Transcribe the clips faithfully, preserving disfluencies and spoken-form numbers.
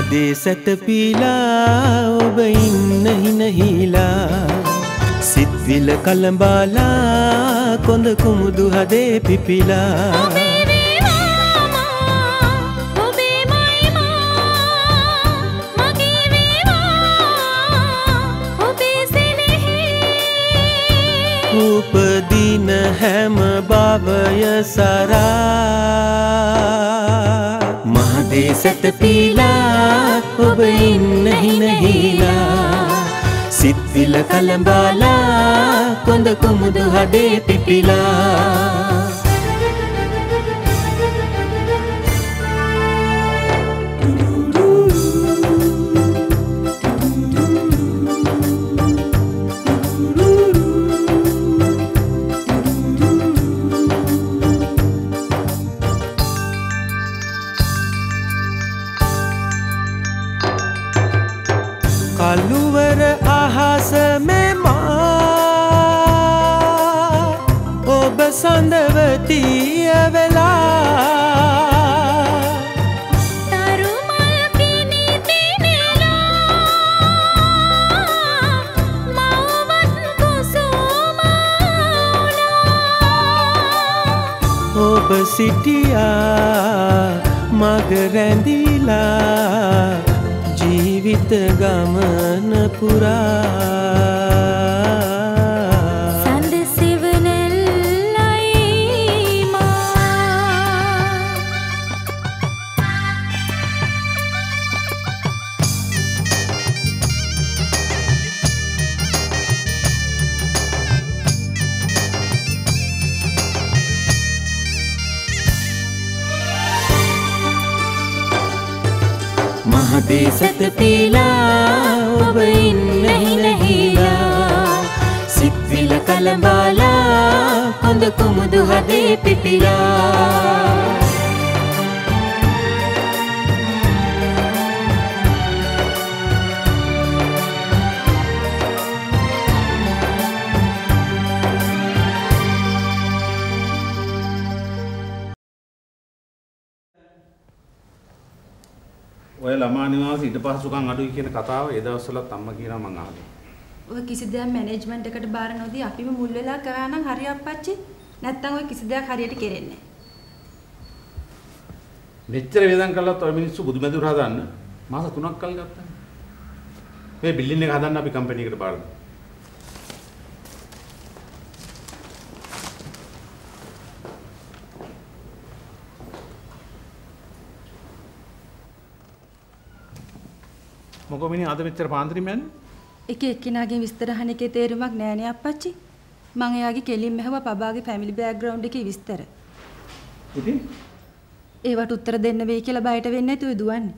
මහදේ සැතපීලා ඔබ ඉන්න හිනහිලා සිත්විල කලඹාලා කොඳ කුමුදු හදේ පිපිලා උපදින හැම භවය සරා මහදේ සැතපීලා ඔබ ඉන්න හිනහිලා සිත්විල කලඹාලා කොඳ කුමුදු හදේ පිපිලා කළුවර අහස මෙමා ඔබ සඳවතිය වෙලා තරුමල් පිනිතිනෙලා මවවත් කුසුමලා ඔබ සිටියා මග රැඳිලා ජීවිත ගමන පුරා සඳ සිවනෙල්ලයි මා මහදේ සැතපීලා ඔබ ඉන්න හිනහිලා සිත්විල කලඹාලා කොඳ කුමුදු හදේ පිපිලා ඔය ළමා නිවාස ඊට පහසුකම් අඩුයි කියන කතාව ඒ දවස්වලත් අම්මා කියනවා මං අහලා. ඔය කිසි දෙයක් මැනේජ්මන්ට් එකට බාර නොදී අපිම මුල් වෙලා කරා නම් හරි අප්පච්චි. නැත්තම් ඔය කිසි දෙයක් හරියට කෙරෙන්නේ නැහැ. මෙච්චර වේදම් කළාත් ඔය මිනිස්සු බුදුමැදුර හදන්න මාස තුනක් කල් ගත්තා. මේ බිල්ඩින් එක හදන්න අපි කම්පැනි එකට බාර දුන්නා. මොකෝ මිනිහ අද මෙච්චර පාන්දරින් යන්නේ? එක එක්කිනාගේ විස්තර අහන එකේ තේරුමක් නෑනේ අප්පච්චි. මං එයාගේ කෙලින්ම ඇහුවා පබාගේ ෆැමිලි බෑග්ග්‍රවුන්ඩ් එකේ විස්තර. ඉතින් ඒවට උත්තර දෙන්න වෙයි කියලා බයට වෙන්නේ නැතුව දුවන්නේ.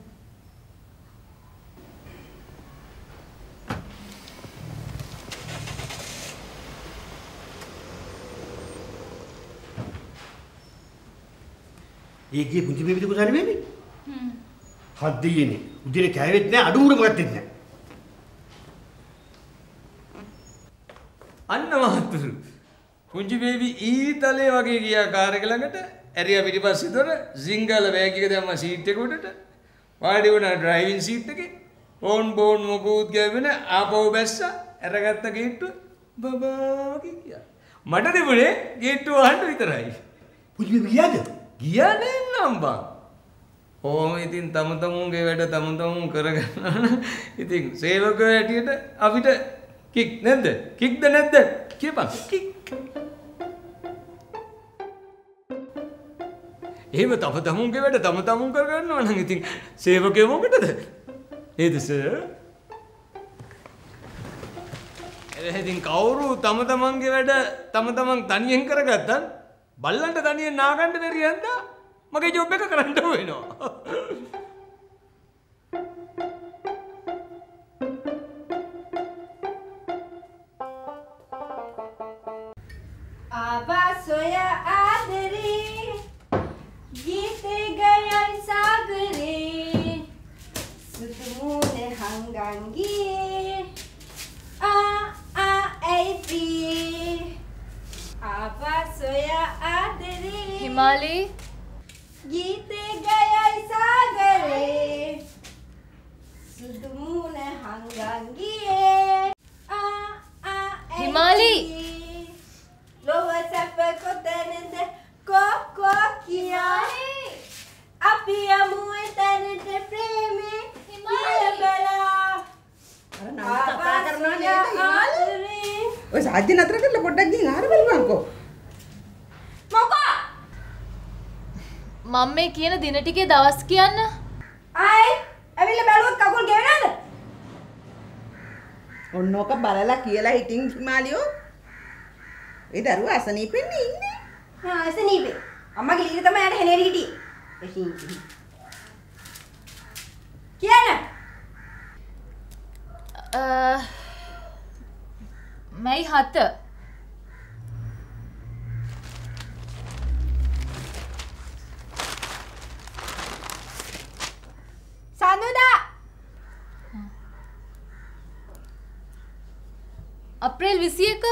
ඒකේ පුංචි බේබිද කුසාරි බේබි? හ්ම්. හද්දියනේ. උදිනේ කෑවෙත් නෑ අඩුවුරම ගත්තෙත් නෑ. අන්න මහතුරු. පුංචි බේබි ඊතලේ වගේ ගියා කාර් එක ළඟට. ඇරියා පිටිපස්සේ දොර සිංගල බෑග් එක දැම්ම සීට් එක උඩට. වාඩි වුණා ඩ්‍රයිවිං සීට් එකේ. ඕන් බෝන් මොකුත් ගැවෙන ආපහු බැස්සා. අරගත්ත ගේට්ටුව බබා කියා. මට තිබුණේ ගේට්ටුව වහන්න විතරයි. පුංචි බේබි ගියාද? ගියා නෑ බං. ඕම ඉතින් තම තමුන්ගේ වැඩ තම තමුන් කරගන්න. ඉතින් සේවකයෝ හැටියට අපිට කික් නැද්ද? කික්ද නැද්ද? කියපන් කික්. එහෙම තම තමුන්ගේ වැඩ තම තමුන් කරගන්නවා නම් ඉතින් සේවකයෝ මොකටද? නේද සර්? ඉතින් කවුරු තම තමන්ගේ වැඩ තම තමන් තනියෙන් කරගත්තත් බල්ලන්ට තනියෙන් නාගන්න බැරි යන්දා මගේ ජොබ් එක කරන්න වෙනවා. ආවාසොය ආදරේ ගීතේ ගයයි සාගරේ සුතුමුනේ හංගංගී ආ ආ ඇයි ආවාසොය ආදරේ හිමාලි ගීතේ ගයයි සාගරේ සුදු මූණ හංගංගියේ ආ ආ හිමාලි ලොව සැප කොතැනද කෝ කෝ කියා අපි යමු එතනට ප්‍රේමේ හිමාලි අර නම් කතා කරනවා නේද හිමාලි? ඔය සාජ්‍ය නතර කරලා පොඩ්ඩක් ගිහින් ආර බලපන්කෝ. මොකෝ? මම මේ කියන දින ටිකේ දවස් කියන්න. ආයි ඇවිල්ලා බැලුවොත් කකුල් ගෙවනද? ඔන්න ඕක බලලා කියලා හිටින් හිමාලියෝ. ඒ දරුවා අසනීපෙන්න ඉන්නේ. ආ අසනීපේ. අම්මගේ ලීර තමයි යට හෙලෙරි හිටියේ. එහි. කියන්න. අ මයි හත සඳුදා අප්‍රේල් විසි එක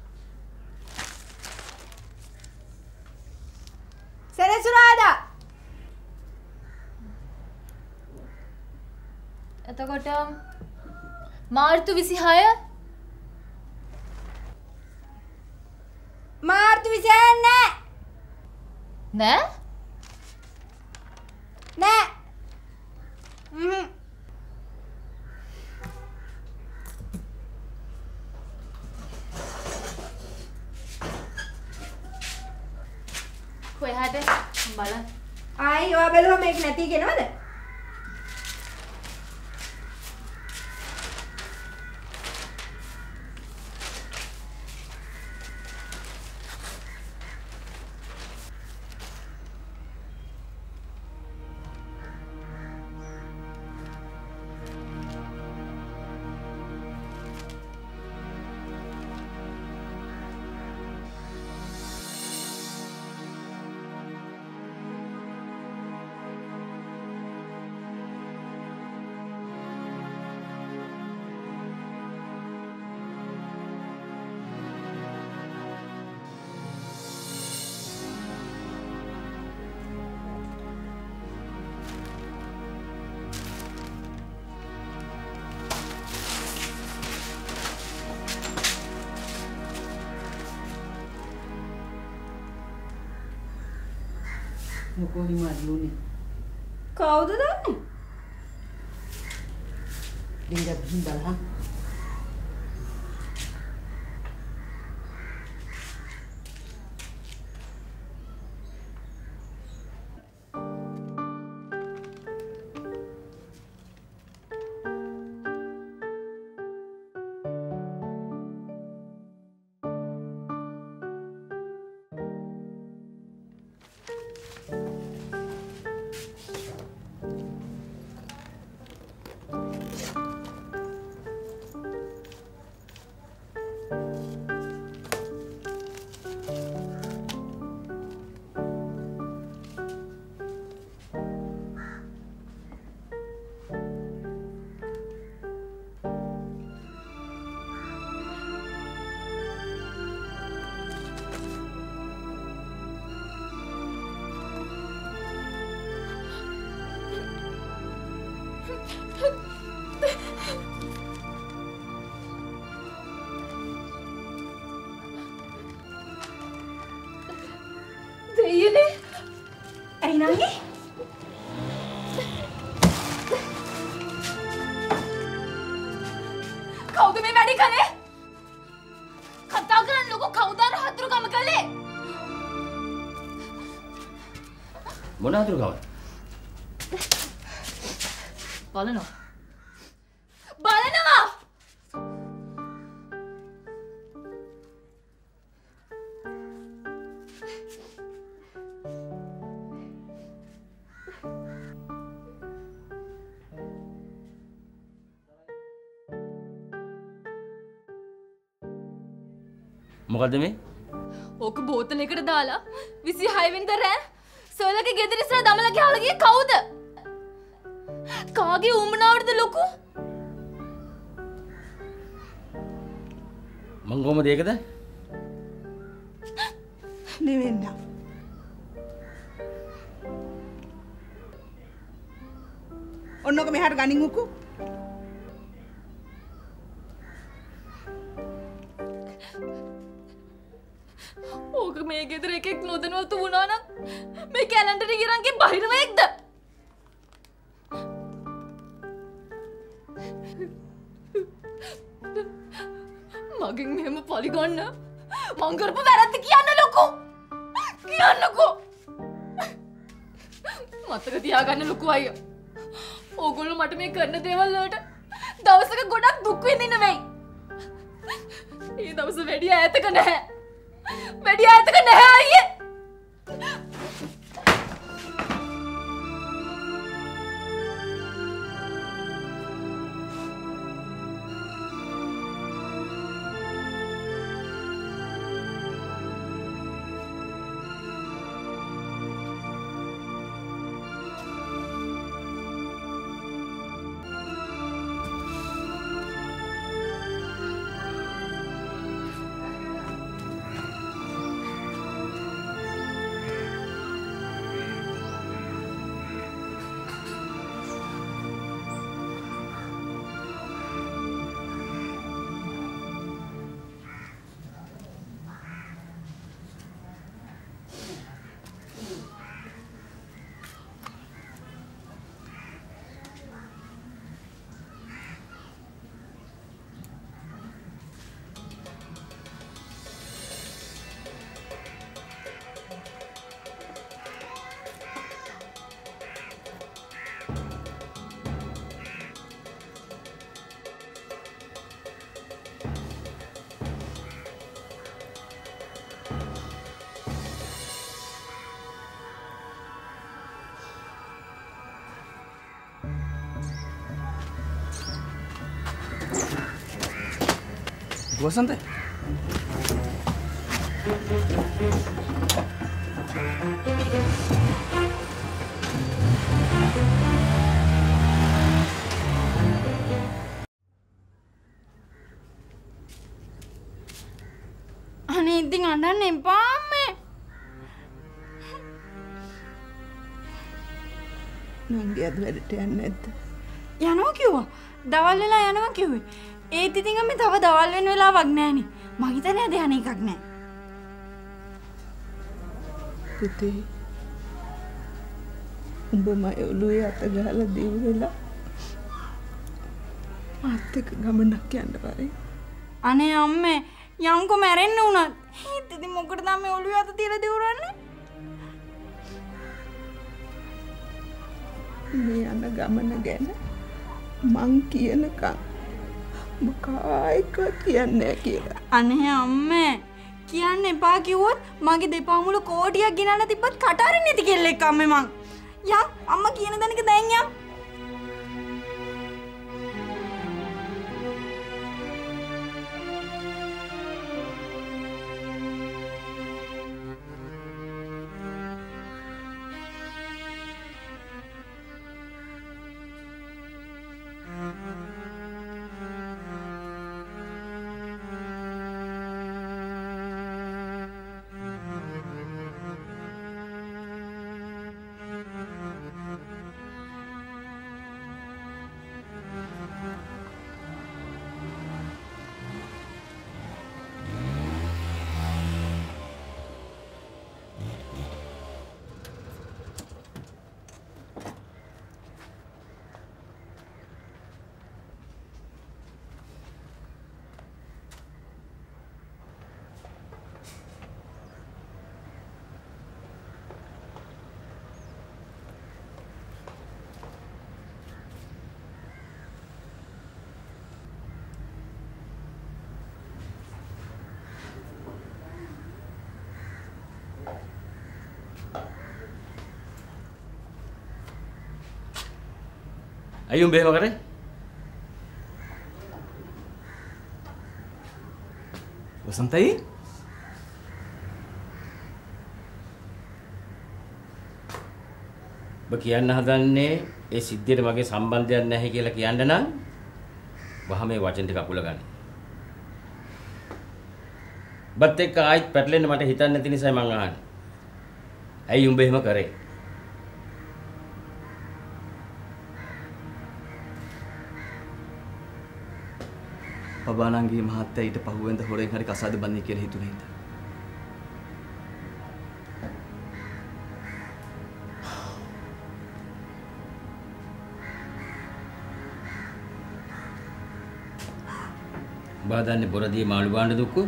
සෙනසුරාදා එතකොට මාර්තු විසි හය මාර්තු විසි හය නෑ නෑ නෑ හ්ම් කොහාට බලන්න ආයි ඔයා බැලුවා මේක නැති කියනවද? මොකෝ හිමාලියෝනේ. කවුද දන්නේ? දෙන්න බින් බලහන්. දෙයියනේ ඇයි නංගි? කවුද මේ වැඩි කළේ? කතා කරන්න ලොකු කවුද අර හතුරුකම කළේ? මොන හතුරුකම? බලනවා. බලනවා. මොකද්ද මේ? ඕක බෝතලයකට දාලා විසි හය වෙනිදා රෑ සර්ලගේ ගෙදර ඉස්සර දමලා ගහලා ගියේ කවුද? කාගේ උමනාවටද ලොකු? මං කොහමද ඒකද? නෙවෙන්න. ඔන්නෝක මෙහාට ගනින් උකු. බහිරවෙක්ද? මගෙන් මෙහෙම පරිගන්න මං කරපු වැරද්ද කියන්න ලොකෝ. කියන්නකෝ. මතක තියාගන්න ලොකු අයියා. ඕගොල්ලෝ මට මේ කරන දේවල් වලට දවසක ගොඩක් දුක් විඳින්න වෙයි. ඒ දවස වැඩි ඈතක නැහැ. වැඩි ඈතක නැහැ අයියේ. වසන්ත අනේ ඉතින් අඬන්න එපා අම්මේ. නංගි අද වැඩට යන්නේ නැද්ද? යනවා කිව්වා. දවල් වෙලා යනවා කිව්වේ. ඒත් ඉතින් අම්මේ තව දවල් වෙන වෙලාවක් නැහනේ. මං හිතන්නේ අද යන එකක් නෑ. පුතේ උඹ මයි ඔළුවේ අත ගහලා දිව්වෙලා මාත් එක්ක ගමනක් යන්න බැරි. අනේ අම්මේ යංකෝ මැරෙන්න උනත් ඒත් ඉතින් මොකටද මේ ඔළුවේ අත තියලා දිවුරන්නේ? මේ යන ගමන ගැන මං කියනකම් මොකයික කියන්නේ කියලා. අනේ අම්මේ කියන්න එපා කිව්වොත් මගේ දෙපා මුල කෝටියක් ගෙනල්ලා තිබ්බත් කට අරින්න නැති කෙල්ලෙක් අම්මේ මං. යම් අම්මා කියන දණක දැන් යම්. අයියෝ බේම කරේ වසන්තයි ඔබ කියන්න හදන්නේ ඒ සිද්ධියට මගේ සම්බන්ධයක් නැහැ කියලා කියන්න නම් වහම මේ වචන ටික අකුල ගන්න. බත් එක්ක ආයිත් පැටලෙන්න මට හිතන්නේ නැති නිසා මං අහන්නේ. ඇයි උඹ එහෙම කරේ? බබානන්ගේ මහත්තයා ඊට පහුවෙන්ද හොරෙන් හරි කසාද බන්නේ කියලා හිතුනේ හින්දා. බාදන්නේ බොරදී මාළු බාණ්ඩ දුක්කෝ.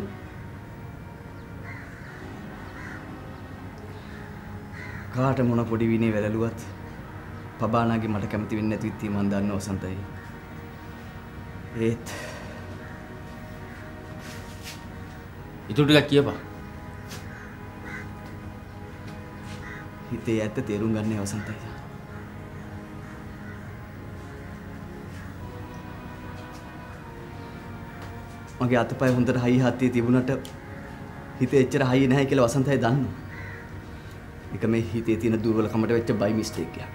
කාට මොන පොඩි විනේ වැළලුවත් පබානාගේ මට කැමති වෙන්නේ නැති ඉතින් මන් දන්න වසන්තයි. ඒත් ඊටු ටිකක් කියපන්. හිතේ ඇත්ත තේරුම් ගන්න වසන්තයි. මගේ අතපය හොඳට හයි හත්තිය තිබුණට හිතේ එච්චර හයි නැහැ කියලා වසන්තයි දන්නවා. ඒක මේ හිතේ තියෙන දුර්වලකමට වෙච්ච බයි මිස්ටේක් එකක්.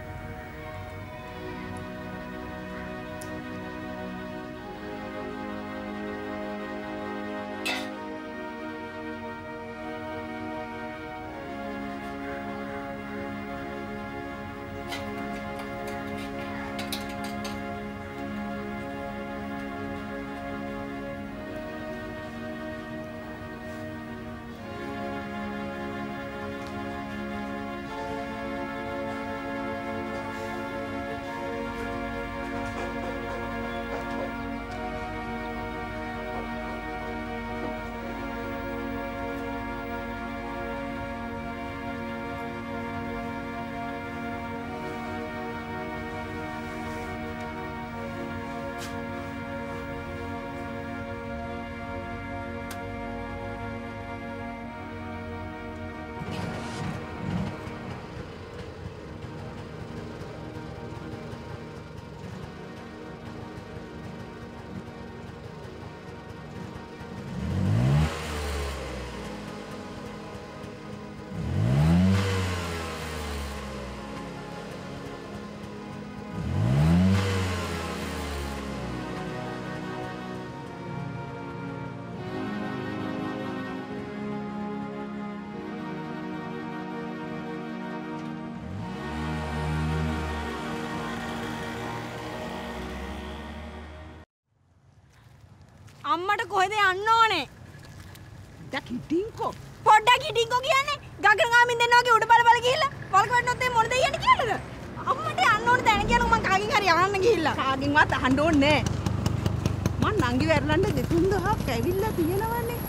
අම්මට කොහෙද යන්න ඕනේ? දැන් හිටින්කෝ. පොඩ්ඩක් හිටින්කෝ කියන්නේ ගගන ගාමින් දෙන්නා වගේ උඩ බල බල ගිහිල්ලා වලක වැටුනොත් ඒ මොන දෙයියන්නේ කියලාද? අම්මට යන්න ඕනේ දැන කියනකො මං කාගෙන් හරි අහන්න ගිහිල්ලා. කාගෙන්වත් අහන්න ඕනේ නෑ. මං නංගි වැරලන්න දෙතුන් දහක් ඇවිල්ලා තියෙනවනේ.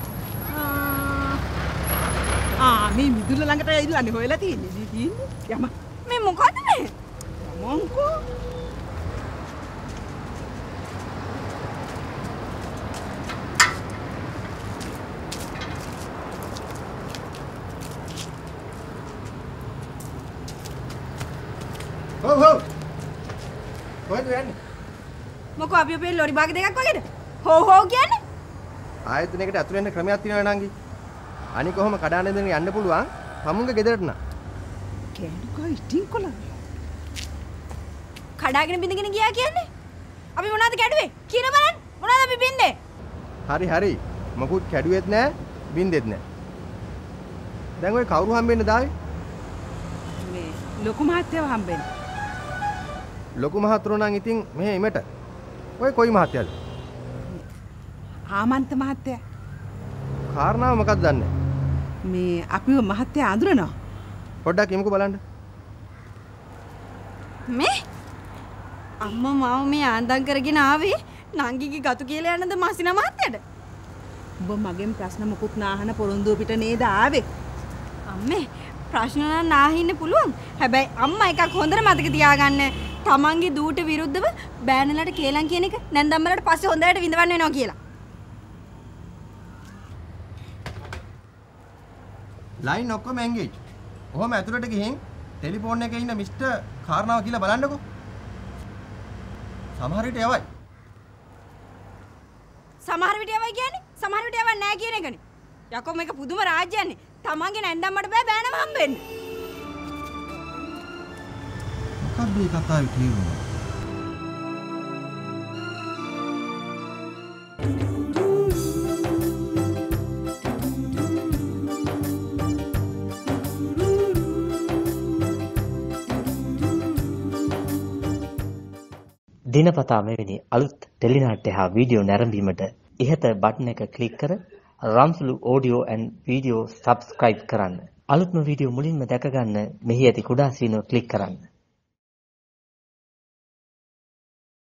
ආ ආ මේ මිදුල ළඟට ඇවිල්ලානේ හොයලා තියෙන්නේ. තියෙන්නේ. යම. මේ මොකද මේ? යමන්කෝ. ඔව් ඔව් කොහෙද යන්නේ? මොකෝ අපි අපේ ලොරි බාග් දෙකක් වගේද? හෝ හෝ කියන්නේ? ආයතනයකට අතුරු වෙන්න ක්‍රමයක් තියෙනවා නංගි. අනික කොහොම කඩාන දෙන්න යන්න පුළුවන් තමුන්ගේ ගෙදරට නා. කෑඩුකා ඉතින් කොළ. කඩාගෙන බින්දගෙන ගියා කියන්නේ? අපි මොනවද කැඩුවේ? කියන බලන්න. මොනවද අපි බින්දේ? හරි හරි. මොකුත් කැඩුවෙත් නෑ බින්දෙත් නෑ. දැන් ඔය කවුරු හම්බෙන්න දාවේ? මේ ලොකු මහත්තයව හම්බෙන්න. ලොකු මහතුරු නම් ඉතින් මෙහෙ ඉමෙට. ඔය කොයි මහත්තයද? ආමන්ත මහත්තයා. කාරණාව මොකක්ද දන්නේ? මේ අපිව මහත්තයා අඳුරනවා. පොඩ්ඩක් යමුකෝ බලන්න. මේ අම්මා මාව මේ ආන්දම් කරගෙන ආවේ නංගිගේ ගතු කියලා යන්නද මාසිනා මහත්තයාට? ඔබ මගෙන් ප්‍රශ්න මොකුත් නාහන පොරොන්දුව පිට නේද ආවේ? අම්මේ ප්‍රශ්න නම් නාහින්න පුළුවන්. හැබැයි අම්මා එකක් හොඳට මතක තියාගන්න. තමන්ගේ දූට විරුද්ධව බෑනලට කේලම් කියන එක නැන්දම්මලට පස්සේ හොඳට විඳවන්න වෙනවා කියලා. ලයින් ඔක්කොම එන්ගේජ්. ඔහොම ඇතුළට ගිහින් ටෙලිෆෝන් එකේ ඉන්න මිස්ටර් කාරණාව කියලා බලන්නකෝ. සමහර විට යවයි. සමහර විට යවයි කියන්නේ සමහර විට යවන්නේ නැහැ කියන එකනේ. යකෝ මේක පුදුම රාජ්‍යයක්නේ. තමන්ගේ නැන්දම්මට බෑ බෑනම හම්බෙන්න. මොකක්ද මේ කතාවේ තේරුම? දිනපතා මෙවැනි අලුත් ටෙලිනාට්‍ය හා වීඩියෝ නැරඹීමට ඉහත බටන් එක ක්ලික් කර රම්සුලු ඔඩියෝ ඇන්ඩ් වීඩියෝ සබ්ස්ක්‍රයිබ් කරන්න. අලුත්ම වීඩියෝ මුලින්ම දැක ගන්න මෙහි ඇති කුඩා සීනුව ක්ලික් කරන්න.